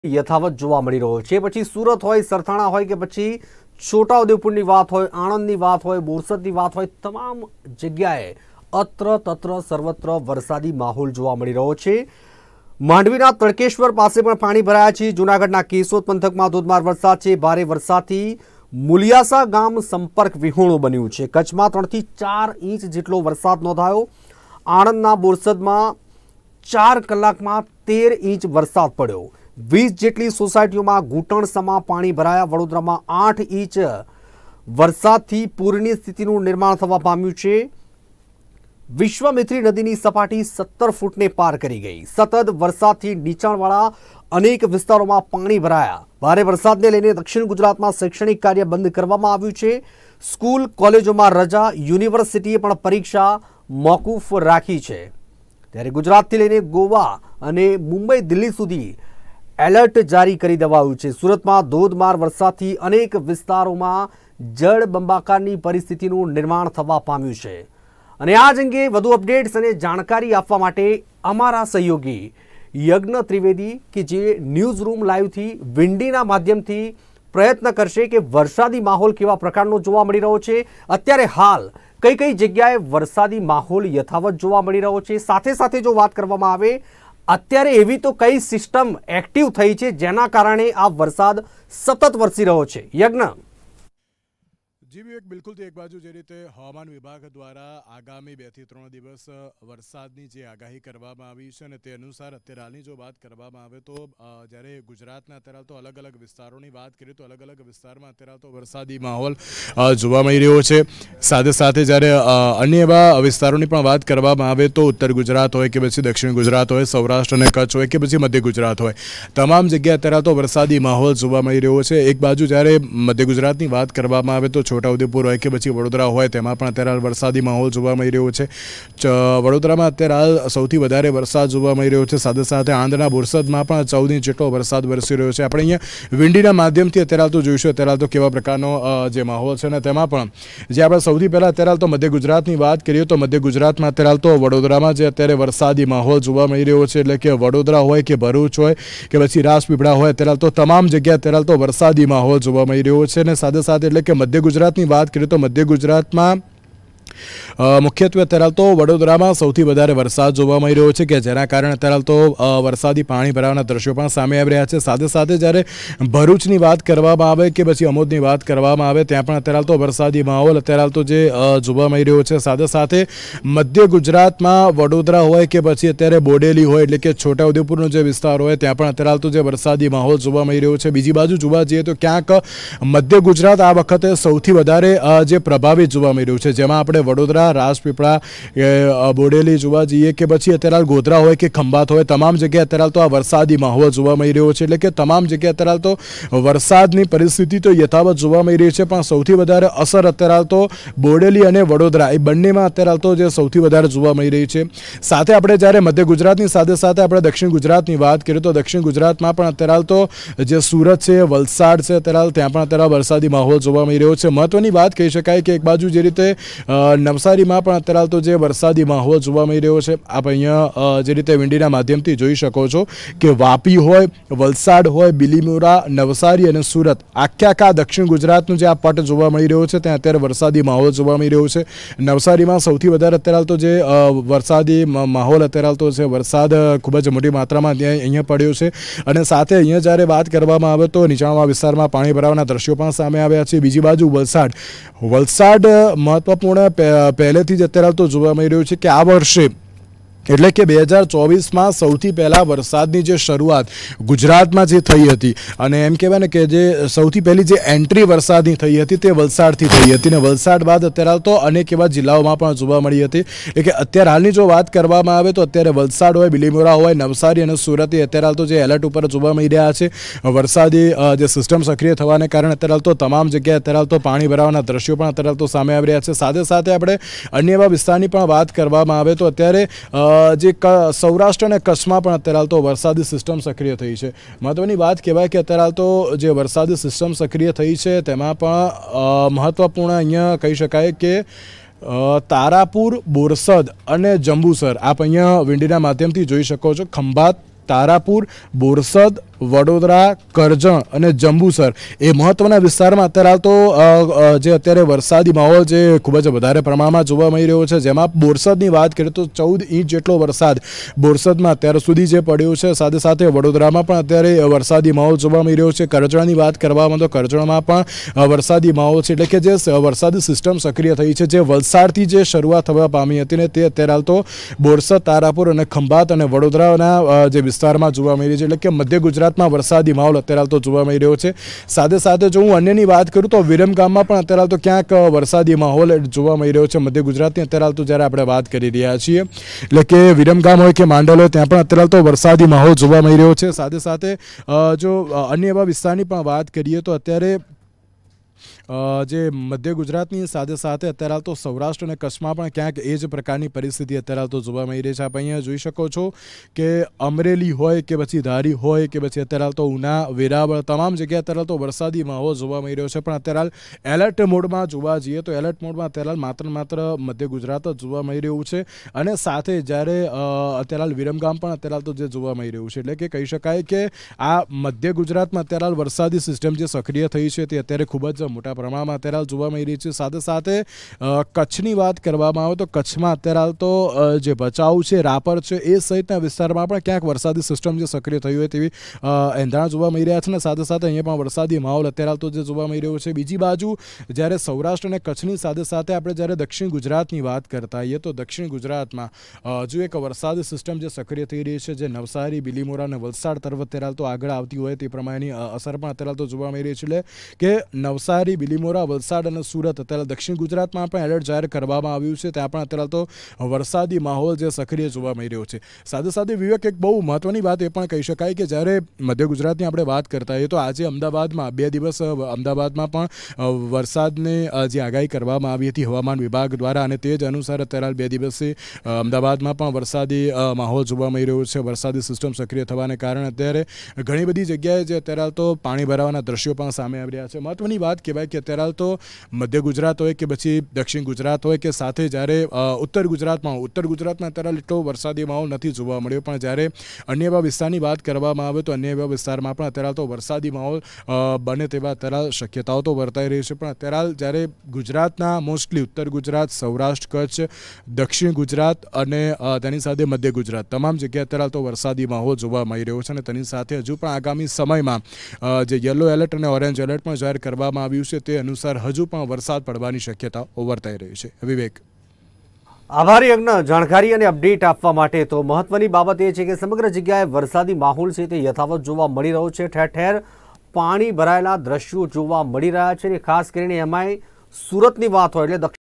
યથાવત જોવા મળી રહ્યો છે। પછી સુરત હોય, સરથાણા હોય કે પછી છોટાઉદેપુરની વાત હોય, આણંદની વાત હોય, બોરસદની વાત હોય, તમામ જગ્યાએ અત્ર તત્ર સર્વત્ર વરસાદી માહોલ જોવા મળી રહ્યો છે। માંડવીના તડકેશ્વર પાસે પણ પાણી ભરાયા છે। જૂનાગઢના કેશોદ પંથકમાં ધોધમાર વરસાદ છે। ભારે વરસાદથી મુલિયાસા ગામ સંપર્ક વિહોણું બન્યું છે। કચ્છમાં 3 થી 4 ઇંચ જેટલો વરસાદ નોંધાયો। આણંદના બોરસદમાં 4 કલાકમાં 13 ઇંચ વરસાદ પડ્યો। 20 જેટલી સોસાયટીઓમાં ઘૂંટણસમા પાણી ભરાયા। વડોદરામાં 8 ઇંચ વરસાદથી પૂરની સ્થિતિનું નિર્માણ થવા પામ્યું છે। વિશ્વામિત્રી નદીની સપાટી 17 ફૂટને પાર કરી ગઈ। સતત વરસાદથી નીચાણવાળા અનેક વિસ્તારોમાં પાણી ભરાયા। ભારે વરસાદને લઈને દક્ષિણ ગુજરાતમાં શૈક્ષણિક કાર્ય બંધ કરવામાં આવ્યું છે। સ્કૂલ કોલેજોમાં રજા, યુનિવર્સિટીએ પણ પરીક્ષા મોકૂફ રાખી છે। ત્યારે ગુજરાતથી લઈને ગોવા અને મુંબઈ, દિલ્હી સુધી એલર્ટ જારી કરી દેવાયું છે। સુરતમાં ધોધમાર વરસાદથી અનેક વિસ્તારોમાં જળબંબાકારની પરિસ્થિતિનું નિર્માણ થવા પામ્યું છે। અને આ જ અંગે વધુ અપડેટ્સ અને જાણકારી આપવા માટે અમારા સહયોગી યજ્ઞ ત્રિવેદી કે જે ન્યૂઝ રૂમ લાઈવથી વિંડીના માધ્યમથી પ્રયત્ન કરશે કે વરસાદી માહોલ કેવા પ્રકારનો જોવા મળી રહ્યો છે। અત્યારે હાલ કઈ કઈ જગ્યાએ વરસાદી માહોલ યથાવત જોવા મળી રહ્યો છે। સાથે સાથે જો વાત કરવામાં આવે અત્યારે એવી તો કઈ સિસ્ટમ એક્ટિવ થઈ છે જેના કારણે આ વરસાદ સતત વરસી રહ્યો છે। યજ્ઞ जी विवेक, बिल्कुल एक बाजू जे रीते हवामान विभाग द्वारा आगामी 2 થી 3 દિવસ वरसादनी जे आगाही करवामां आवी छे ने ते अनुसार अत्यारे हालनी जो बात करवामां आवे तो ज्यारे गुजरातना अत्यारे तो अलग अलग विस्तारोनी बात करीए तो अलग अलग विस्तारमां अत्यारे तो वरसादी माहोल जोवा मळी रह्यो छे। साथे साथे ज्यारे अन्य एवा विस्तारोनी पण बात करवामां आवे तो उत्तर गुजरात होय के पछी दक्षिण गुजरात होय, सौराष्ट्र अने कच्छ होय के पछी मध्य गुजरात होय, तमाम जग्याए अत्यारे तो वरसादी माहोल जोवा मळी रह्यो छे। एक बाजू ज्यारे मध्य गुजरातनी बात करवामां आवे तो छोटाउदेपुर होय के पछी वडोदरा होय तेमां पण अत्यारे वरसादी माहोल जोवा मळी रह्यो छे। वडोदरामां अत्यारे सौथी वधारे वरसाद जोवा मळी रह्यो छे। साथे साथे आंध्રના બોરસદમાં પણ 14 ઇંચ જેટલો વરસાદ વરસી રહ્યો છે। આપણે અહીંયા વિંડીના માધ્યમથી અત્યારે તો જોઈશું અત્યારે તો કેવા પ્રકારનો જે માહોલ છે ને તેમાં પણ જે આપણે સૌથી પહેલા અત્યારે તો મધ્ય ગુજરાતની વાત કરીએ તો મધ્ય ગુજરાતમાં અત્યારે તો વડોદરામાં જે અત્યારે વરસાદી માહોલ જોવા મળી રહ્યો છે એટલે કે વડોદરા હોય કે ભરૂચ હોય કે પછી રાજપીપળા હોય અત્યારે તો તમામ જગ્યાએ અત્યારે તો વરસાદી માહોલ જોવા મળી રહ્યો છે। અને સાથે સાથે એટલે કે મધ્ય ગુજરાતની વાત કરીએ તો મધ્ય ગુજરાતમાં मुख्यत्वे अत्यारे तो वडोदरामां सौथी वधारे वरसाद जोवा मळी रह्यो छे के जेना कारणे अत्यारे तो वरसादी पाणी भरावाना दृश्यो पण सामे आवी रह्या छे। साथे साथे ज्यारे भरूचनी वात करवामां आवे के पछी अमोदनी वात करवामां आवे त्यां पण अत्यारे तो वरसादी माहोल अत्यारे तो जे जोवा मळी रह्यो छे। साथे साथे मध्य गुजरातमां वडोदरा होय के पछी अत्यारे बोडेली होय એટલે કે છોટાઉદેપુરનો જે વિસ્તાર હોય ત્યાં પણ અત્યારે તો જે વરસાદી માહોલ જોવા મળી રહ્યો છે। બીજી બાજુ જોવા જઈએ તો ક્યાંક મધ્ય ગુજરાત આ વખતે સૌથી વધારે જે પ્રભાવિત જોવા મળી રહ્યું છે, જેમાં આપણે વડોદરા, રાજપીપળા, બોડેલી જોવા જઈએ કે પછી અત્યારે ગોધરા હોય કે ખંભાત હોય તમામ જગ્યાએ અત્યારે તો આ વરસાદી માહોલ જોવા મળી રહ્યો છે। એટલે કે તમામ જગ્યાએ અત્યારે તો વરસાદની પરિસ્થિતિ તો યથાવત જોવા મળી રહી છે પણ સૌથી વધારે અસર અત્યારે તો બોડેલી અને વડોદરા એ બંનેમાં અત્યારે તો જે સૌથી વધારે જોવા મળી રહી છે। સાથે આપણે જ્યારે મધ્ય ગુજરાતની સાથે સાથે આપણે દક્ષિણ ગુજરાતની વાત કરીએ તો દક્ષિણ ગુજરાતમાં પણ અત્યારે તો જે સુરત છે, વલસાડ છે અત્યારે ત્યાં પણ અત્યારે વરસાદી માહોલ જોવા મળી રહ્યો છે। મહત્વની વાત કહી શકાય કે એક બાજુ જે રીતે નવસારીમાં પણ અત્યારે તો જે વરસાદી માહોલ જોવા મળી રહ્યો છે। આપ અહીંયા જે રીતે વિંડીના માધ્યમથી જોઈ શકો છો કે વાપી હોય, વલસાડ હોય, બિલીમોરા, નવસારી અને સુરત આખા દક્ષિણ ગુજરાતનું જે આ પટ જોવા મળી રહ્યો છે ત્યાં અત્યારે વરસાદી માહોલ જોવા મળી રહ્યો છે। નવસારીમાં સૌથી વધારે અત્યારે તો જે વરસાદી માહોલ અત્યારે તો છે, વરસાદ ખૂબ જ મોટી માત્રામાં અહીંયા પડ્યો છે। અને સાથે અહીંયા જ્યારે વાત કરવામાં આવે તો નીચાણવાળા વિસ્તારમાં પાણી ભરાવાના દ્રશ્યો પણ સામે આવ્યા છે। બીજી બાજુ વલસાડ મહત્વપૂર્ણ પહેલેથી જ અત્યારે તો જોવા મળી રહ્યું છે કે આ વર્ષે એટલે કે 2024માં સૌથી પહેલા વરસાદની જે શરૂઆત ગુજરાતમાં જે થઈ હતી અને એમ કહેવાય ને કે જે સૌથી પહેલી જે એન્ટ્રી વરસાદની થઈ હતી તે વલસાડથી થઈ હતી અને વલસાડ બાદ અત્યારે તો અનેક એવા જિલ્લાઓમાં પણ જોવા મળી હતી। એટલે કે અત્યારે હાલની જો વાત કરવામાં આવે તો અત્યારે વલસાડ હોય, બિલીમોરા હોય, નવસારી અને સુરત અત્યારે તો જે એલર્ટ ઉપર જોવા મળી રહ્યા છે। વરસાદી જે સિસ્ટમ સક્રિય થવાને કારણે અત્યારે તો તમામ જગ્યાએ અત્યારે તો પાણી ભરાવાના દ્રશ્યો પણ અત્યારે તો સામે આવી રહ્યા છે। સાથે સાથે આપણે અન્ય એવા વિસ્તારની પણ વાત કરવામાં આવે તો અત્યારે જે સૌરાષ્ટ્ર અને કચ્છમાં પણ અત્યારે તો વરસાદી સિસ્ટમ સક્રિય થઈ છે। મહત્વની વાત કહેવાય કે અત્યારે તો જે વરસાદી સિસ્ટમ સક્રિય થઈ છે તેમાં પણ મહત્વપૂર્ણ અહીંયા કહી શકાય કે તારાપુર, બોરસદ અને જંબુસર આપ અહીંયા વિંડીના માધ્યમથી જોઈ શકો છો। ખંભાત, તારાપુર, બોરસદ, વડોદરા, કરજણ અને જંબુસર એ મહત્વના વિસ્તારમાં અત્યારે હાલ તો જે અત્યારે વરસાદી માહોલ જે ખૂબ જ વધારે પ્રમાણમાં જોવા મળી રહ્યો છે, જેમાં બોરસદની વાત કરીએ તો 14 ઇંચ જેટલો વરસાદ બોરસદમાં અત્યાર સુધી જે પડ્યો છે. સાથે સાથે વડોદરામાં પણ અત્યારે વરસાદી માહોલ જોવા મળી રહ્યો છે. કરજણની વાત કરવામાં તો કરજણમાં પણ વરસાદી માહોલ છે, એટલે કે જે વરસાદી સિસ્ટમ સક્રિય થઈ છે, જે વલસાડથી જે શરૂઆત થવા પામી હતી ને તે અત્યારે હાલ તો બોરસદ, તારાપુર અને ખંભાત અને વડોદરાના જે વિસ્તારમાં જોવા મળી રહી છે, એટલે કે મધ્ય ગુજરાતમાં વરસાદી માહોલ અત્યારે હાલ તો જોવા મળી રહ્યો છે. સાથે સાથે જો હું અન્યની વાત કરું તો વિરમગામમાં પણ અત્યારે હાલ તો ક્યાંક વરસાદી માહોલ જોવા મળી રહ્યો છે મધ્ય ગુજરાતની અત્યારે હાલ તો જ્યારે આપણે વાત કરી રહ્યા છીએ, એટલે કે વિરમગામ હોય કે માંડલ હોય ત્યાં પણ અત્યારે હાલ તો વરસાદી માહોલ જોવા મળી રહ્યો છે. સાથે સાથે જો અન્ય એવા વિસ્તારની પણ વાત કરીએ તો અત્યારે જે મધ્ય ગુજરાતની સાથે સાથે અત્યારે હાલ તો સૌરાષ્ટ્ર અને કચ્છમાં પણ ક્યાંક એ જ પ્રકારની પરિસ્થિતિ અત્યારે હાલ તો જોવા મળી રહી છે. આપ અહીંયા જોઈ શકો છો કે અમરેલી હોય કે પછી ધારી હોય કે પછી અત્યારે હાલ તો ઉના, વેરાવળ તમામ જગ્યાએ અત્યારે હાલ તો વરસાદી માહોલ જોવા મળી રહ્યો છે. પણ અત્યારે હાલ એલર્ટ મોડમાં જોવા જઈએ તો એલર્ટ મોડમાં અત્યારે હાલ માત્ર મધ્ય ગુજરાત જ જોવા મળી રહ્યું છે. અને સાથે જ્યારે અત્યારે હાલ વિરમગામ પણ અત્યારે હાલ તો જે જોવા મળી રહ્યું છે, એટલે કે કહી શકાય કે આ મધ્ય ગુજરાતમાં અત્યારે હાલ વરસાદી સિસ્ટમ જે સક્રિય થઈ છે તે અત્યારે ખૂબ જ મોટા પ્રમાણમાં અત્યારે હાલ જોવા મળી રહી છે. સાથે સાથે કચ્છની વાત કરવામાં આવે તો કચ્છમાં અત્યારે હાલ તો જે ભચાઉ છે, રાપર છે એ સહિતના વિસ્તારમાં પણ ક્યાંક વરસાદી સિસ્ટમ જે સક્રિય થઈ હોય તેવી એંધાણ જોવા મળી રહ્યા છે. અને સાથે સાથે અહીંયા પણ વરસાદી માહોલ અત્યારે હાલ તો જે જોવા મળી રહ્યો છે. બીજી બાજુ જ્યારે સૌરાષ્ટ્ર અને કચ્છની સાથે સાથે આપણે જ્યારે દક્ષિણ ગુજરાતની વાત કરતા હોઈએ તો દક્ષિણ ગુજરાતમાં હજુ એક વરસાદી સિસ્ટમ જે સક્રિય થઈ રહી છે, જે નવસારી, બિલીમોરા અને વલસાડ તરફ અત્યારે હાલ તો આગળ આવતી હોય તે પ્રમાણેની અસર પણ અત્યારે હાલ તો જોવા મળી રહી છે. એટલે કે નવસારી, બિલીમોરા, વલસાડ અને સુરત અત્યારે દક્ષિણ ગુજરાતમાં પણ એલર્ટ જાહેર કરવામાં આવ્યું છે. ત્યાં પણ અત્યારે તો વરસાદી માહોલ જે સક્રિય જોવા મળી રહ્યો છે. સાથે સાથે વિવેક, એક બહુ મહત્વની વાત એ પણ કહી શકાય કે જ્યારે મધ્ય ગુજરાતની આપણે વાત કરતા હોઈએ તો આજે અમદાવાદમાં 2 દિવસ અમદાવાદમાં પણ વરસાદની જે આગાહી કરવામાં આવી હતી હવામાન વિભાગ દ્વારા, અને તે જ અનુસાર અત્યારે 2 દિવસથી અમદાવાદમાં પણ વરસાદી માહોલ જોવા મળી રહ્યો છે. વરસાદી સિસ્ટમ સક્રિય થવાને કારણે અત્યારે ઘણી બધી જગ્યાએ જે અત્યારે તો પાણી ભરાવાના દ્રશ્યો પણ સામે આવી રહ્યા છે. મહત્વની વાત કહેવાય કે અત્યારે હાલ તો મધ્ય ગુજરાત હોય કે પછી દક્ષિણ ગુજરાત હોય કે સાથે જ્યારે ઉત્તર ગુજરાતમાં અત્યારે એટલો વરસાદી માહોલ નથી જોવા મળ્યો, પણ જ્યારે અન્ય એવા વિસ્તારની વાત કરવામાં આવે તો અન્ય એવા વિસ્તારમાં પણ અત્યારે તો વરસાદી માહોલ બને તેવા અત્યારે શક્યતાઓ તો વર્તાઈ રહી છે. પણ અત્યારે જ્યારે ગુજરાતના મોસ્ટલી ઉત્તર ગુજરાત, સૌરાષ્ટ્ર, કચ્છ, દક્ષિણ ગુજરાત અને તેની સાથે મધ્ય ગુજરાત તમામ જગ્યાએ અત્યારે તો વરસાદી માહોલ જોવા મળી રહ્યો છે. અને તેની સાથે હજુ પણ આગામી સમયમાં જે યલો એલર્ટ અને ઓરેન્જ એલર્ટ પણ જાહેર કરવામાં આવ્યું છે તે અનુસાર હજુ પણ વરસાદ પડવાની શક્યતા વર્તાઈ રહી છે. વિવેક, આભારી યજ્ઞ જાણકારી અને અપડેટ આપવા માટે. તો મહત્વની બાબત એ છે કે સમગ્ર જગ્યાએ વરસાદી માહોલ છે તે યથાવત જોવા મળી રહ્યો છે. ઠેર ઠેર પાણી ભરાયેલા દ્રશ્યો જોવા મળી રહ્યા છે. ખાસ કરીને એમાંય સુરતની વાત હોય એટલે